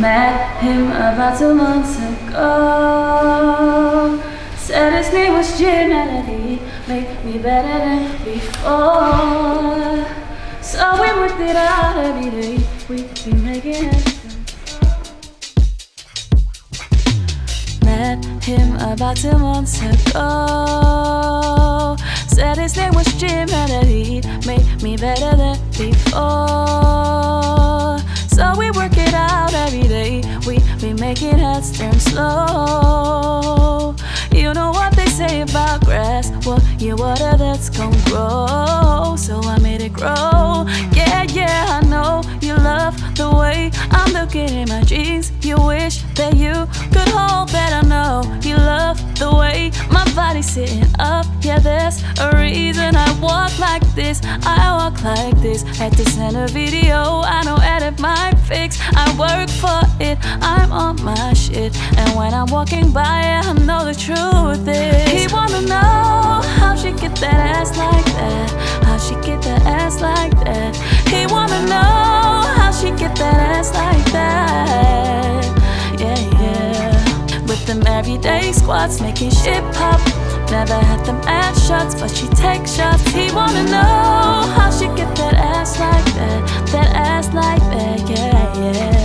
Met him about 2 months ago. Said his name was Jim and he'd make me better than before. So we worked it out every day. We'd be making it. Met him about 2 months ago. Said his name was Jim and that he'd make me better than before. So we work it out every day. We be making heads turn slow. You know what they say about grass? Well, you water that's gon' grow. So I made it grow. Yeah, yeah, I know you love the way I'm looking in my jeans. You wish that you could hold that. I know you love the way my body's sitting up. Yeah, there's a reason I walk like this. I walk like this. Had to send a video. I don't edit my pics. I work for it. I'm on my shit. And when I'm walking by, I know the truth is he wanna know how she get that ass like that. How she get that ass like that. He wanna know how she get that ass like that. Yeah, yeah. With them everyday squats, making shit pop. Never had them ass shots, but she takes shots. He wanna know how she get that ass like that. That ass like that, yeah, yeah.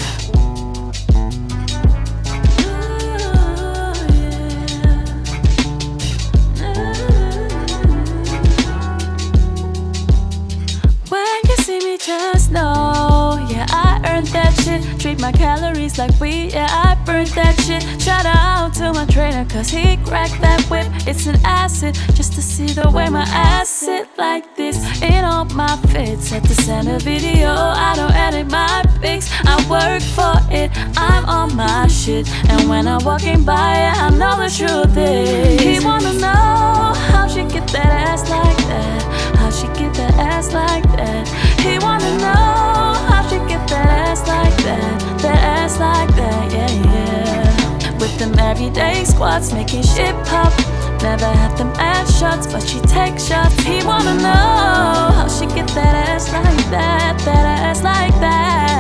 Just know, yeah, I earned that shit. Treat my calories like weed, yeah, I burnt that shit. Shout out to my trainer, cause he cracked that whip. It's an acid, just to see the way my ass sit like this. In all my fits, had to send a video. I don't edit my pics, I work for it. I'm on my shit. And when I'm walking by, I know the truth is he wanna know how she get that ass like that. How she get that ass like that. He wanna know how she get that ass like that. That ass like that, yeah, yeah. With them everyday squats, making shit pop. Never had them ass shots, but she takes shots. He wanna know how she get that ass like that. That ass like that.